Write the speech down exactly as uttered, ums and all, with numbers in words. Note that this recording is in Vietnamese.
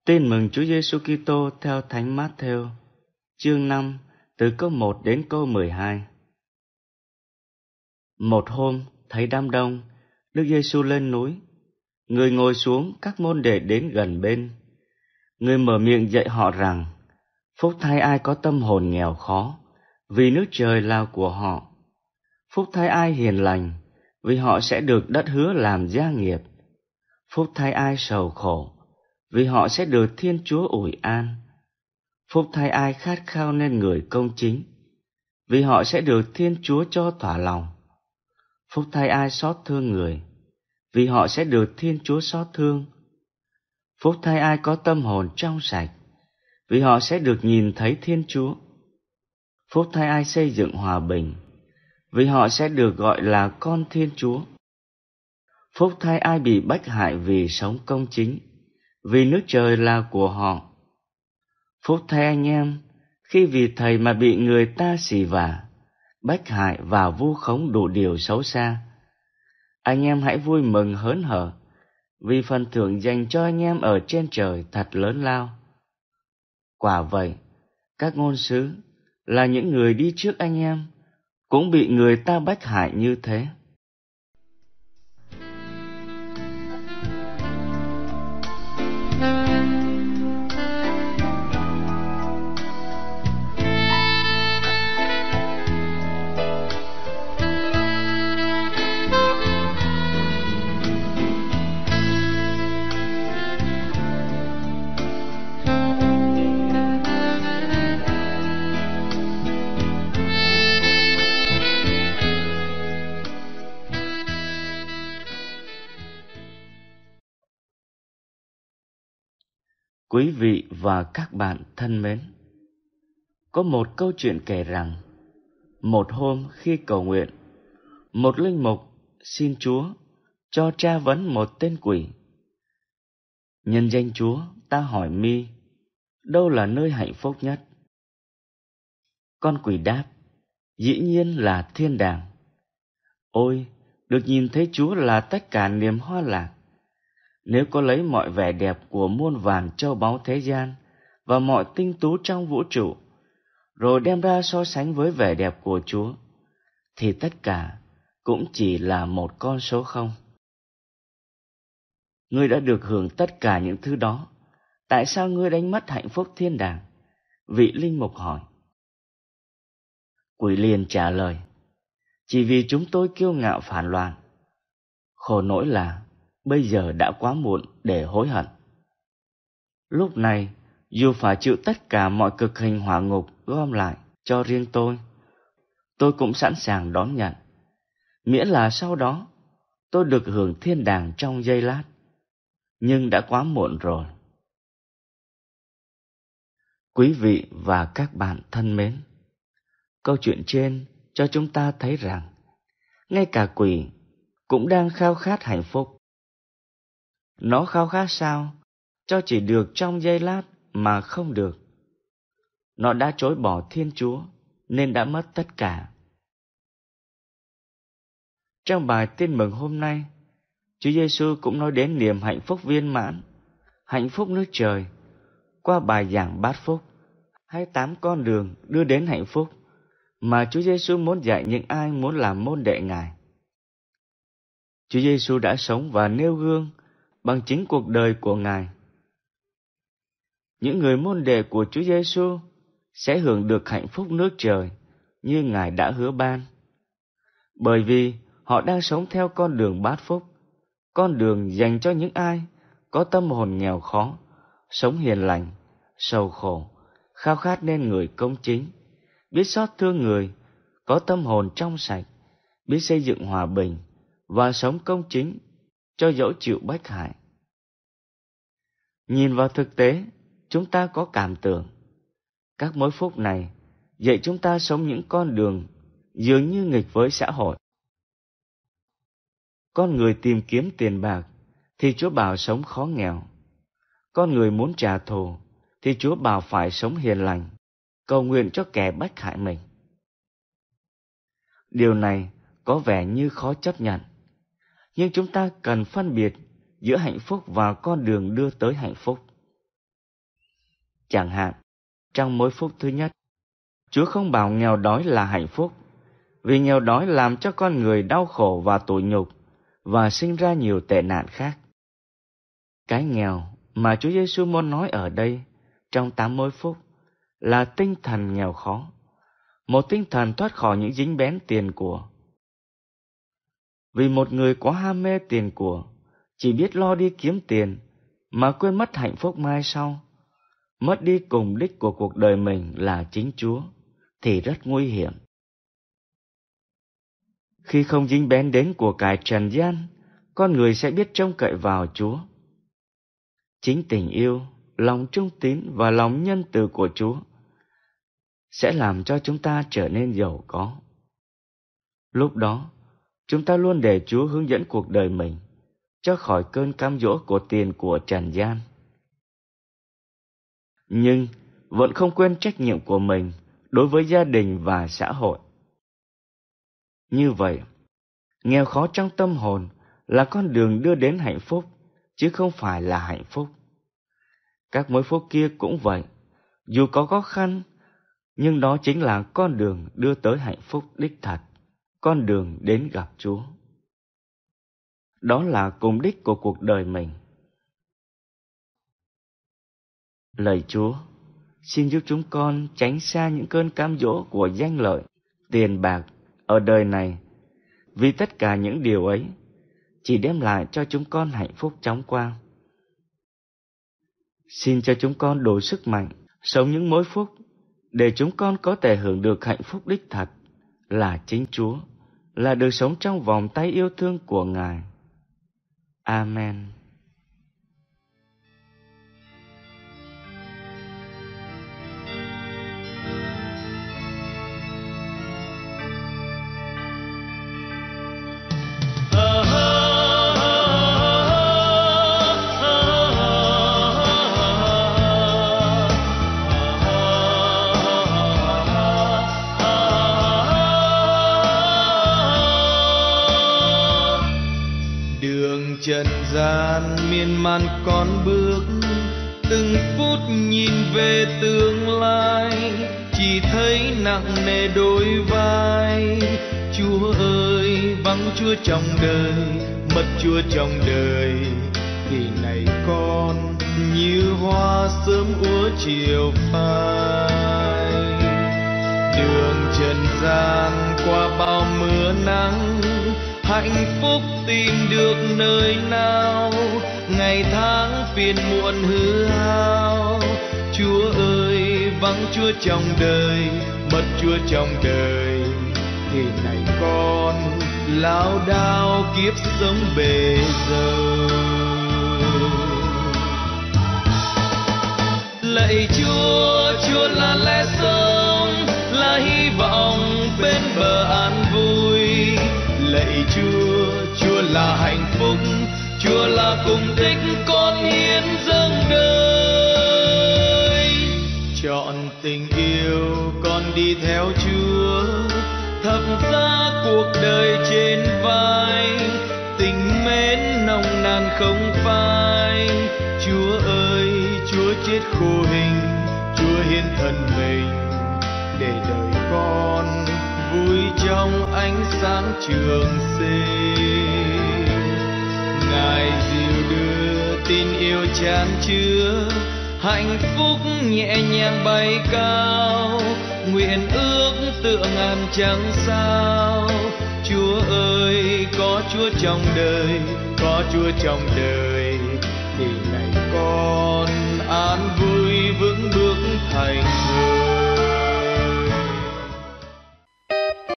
Tin mừng Chúa Giêsu Kitô theo Thánh Mát-thêu, chương năm, từ câu một đến câu mười hai. Một hôm, thấy đám đông, Đức Giêsu lên núi. Người ngồi xuống, các môn đệ đến gần bên. Người mở miệng dạy họ rằng: Phúc thay ai có tâm hồn nghèo khó, vì nước trời là của họ. Phúc thay ai hiền lành, vì họ sẽ được đất hứa làm gia nghiệp. Phúc thay ai sầu khổ, vì họ sẽ được Thiên Chúa ủi an. Phúc thay ai khát khao nên người công chính, vì họ sẽ được Thiên Chúa cho thỏa lòng. Phúc thay ai xót thương người, vì họ sẽ được Thiên Chúa xót thương. Phúc thay ai có tâm hồn trong sạch, vì họ sẽ được nhìn thấy Thiên Chúa. Phúc thay ai xây dựng hòa bình, vì họ sẽ được gọi là con Thiên Chúa. Phúc thay ai bị bách hại vì sống công chính, vì nước trời là của họ. Phúc thay anh em khi vì thầy mà bị người ta xỉ vả, bách hại và vu khống đủ điều xấu xa. Anh em hãy vui mừng hớn hở, vì phần thưởng dành cho anh em ở trên trời thật lớn lao. Quả vậy, các ngôn sứ là những người đi trước anh em cũng bị người ta bách hại như thế. Quý vị và các bạn thân mến, có một câu chuyện kể rằng, một hôm khi cầu nguyện, một linh mục xin Chúa cho tra vấn một tên quỷ. Nhân danh Chúa, ta hỏi mi, đâu là nơi hạnh phúc nhất? Con quỷ đáp, dĩ nhiên là thiên đàng. Ôi, được nhìn thấy Chúa là tất cả niềm hoa lạc. Nếu có lấy mọi vẻ đẹp của muôn vàn châu báu thế gian và mọi tinh tú trong vũ trụ, rồi đem ra so sánh với vẻ đẹp của Chúa, thì tất cả cũng chỉ là một con số không. Ngươi đã được hưởng tất cả những thứ đó, tại sao ngươi đánh mất hạnh phúc thiên đàng? Vị linh mục hỏi. Quỷ liền trả lời, chỉ vì chúng tôi kiêu ngạo phản loạn. Khổ nỗi là bây giờ đã quá muộn để hối hận. Lúc này, dù phải chịu tất cả mọi cực hình hỏa ngục gom lại cho riêng tôi, tôi cũng sẵn sàng đón nhận, miễn là sau đó tôi được hưởng thiên đàng trong giây lát. Nhưng đã quá muộn rồi. Quý vị và các bạn thân mến, câu chuyện trên cho chúng ta thấy rằng ngay cả quỷ cũng đang khao khát hạnh phúc. Nó khao khát sao cho chỉ được trong giây lát mà không được. Nó đã chối bỏ Thiên Chúa nên đã mất tất cả. Trong bài tin mừng hôm nay, Chúa Giêsu cũng nói đến niềm hạnh phúc viên mãn, hạnh phúc nước trời, qua bài giảng bát phúc, hay tám con đường đưa đến hạnh phúc mà Chúa Giêsu muốn dạy những ai muốn làm môn đệ Ngài. Chúa Giêsu đã sống và nêu gương bằng chính cuộc đời của Ngài. Những người môn đệ của Chúa Giêsu sẽ hưởng được hạnh phúc nước trời như Ngài đã hứa ban, bởi vì họ đang sống theo con đường bát phúc, con đường dành cho những ai có tâm hồn nghèo khó, sống hiền lành, sầu khổ, khao khát nên người công chính, biết xót thương người, có tâm hồn trong sạch, biết xây dựng hòa bình và sống công chính cho dẫu chịu bách hại. Nhìn vào thực tế, chúng ta có cảm tưởng các mối phúc này dạy chúng ta sống những con đường dường như nghịch với xã hội. Con người tìm kiếm tiền bạc thì Chúa bảo sống khó nghèo. Con người muốn trả thù thì Chúa bảo phải sống hiền lành, cầu nguyện cho kẻ bách hại mình. Điều này có vẻ như khó chấp nhận, nhưng chúng ta cần phân biệt giữa hạnh phúc và con đường đưa tới hạnh phúc. Chẳng hạn, trong mối phúc thứ nhất, Chúa không bảo nghèo đói là hạnh phúc, vì nghèo đói làm cho con người đau khổ và tủi nhục và sinh ra nhiều tệ nạn khác. Cái nghèo mà Chúa Giêsu muốn nói ở đây trong tám mối phúc là tinh thần nghèo khó, một tinh thần thoát khỏi những dính bén tiền của. Vì một người có ham mê tiền của, chỉ biết lo đi kiếm tiền mà quên mất hạnh phúc mai sau, mất đi cùng đích của cuộc đời mình là chính Chúa, thì rất nguy hiểm. Khi không dính bén đến của cải trần gian, con người sẽ biết trông cậy vào Chúa. Chính tình yêu, lòng trung tín và lòng nhân từ của Chúa sẽ làm cho chúng ta trở nên giàu có. Lúc đó, chúng ta luôn để Chúa hướng dẫn cuộc đời mình, cho khỏi cơn cám dỗ của tiền của trần gian. Nhưng vẫn không quên trách nhiệm của mình đối với gia đình và xã hội. Như vậy, nghèo khó trong tâm hồn là con đường đưa đến hạnh phúc, chứ không phải là hạnh phúc. Các mối phúc kia cũng vậy, dù có khó khăn, nhưng đó chính là con đường đưa tới hạnh phúc đích thật, con đường đến gặp Chúa. Đó là cùng đích của cuộc đời mình. Lạy Chúa, xin giúp chúng con tránh xa những cơn cám dỗ của danh lợi, tiền bạc ở đời này, vì tất cả những điều ấy chỉ đem lại cho chúng con hạnh phúc chóng quang. Xin cho chúng con đủ sức mạnh sống những mối phúc để chúng con có thể hưởng được hạnh phúc đích thật là chính Chúa, là được sống trong vòng tay yêu thương của Ngài. Amen. Trần gian miên man con bước, từng phút nhìn về tương lai, chỉ thấy nặng nề đôi vai. Chúa ơi, vắng Chúa trong đời, mất Chúa trong đời, thì này con như hoa sớm úa chiều phai. Đường trần gian qua bao mưa nắng, hạnh phúc tìm được nơi nào, ngày tháng phiền muộn hư hao. Chúa ơi, vắng Chúa trong đời, mất Chúa trong đời, thì này con lao đao kiếp sống bề dâu. Lạy Chúa, Chúa là lẽ sống, là hy vọng bên bờ an vui. Lạy Chúa, Chúa là hạnh phúc, Chúa là cùng thích con hiến dâng đời. Chọn tình yêu con đi theo Chúa, thập giá cuộc đời trên vai, tình mến nồng nàn không phai. Chúa ơi, Chúa chết khô hình, Chúa hiến thân mình để đời con vui trong ánh sáng trường sinh. Ngài dìu đưa tin yêu chan chứa, hạnh phúc nhẹ nhàng bay cao, nguyện ước tựa ngàn trăng sao. Chúa ơi, có Chúa trong đời, có Chúa trong đời, thì này con an vui vững bước thành người.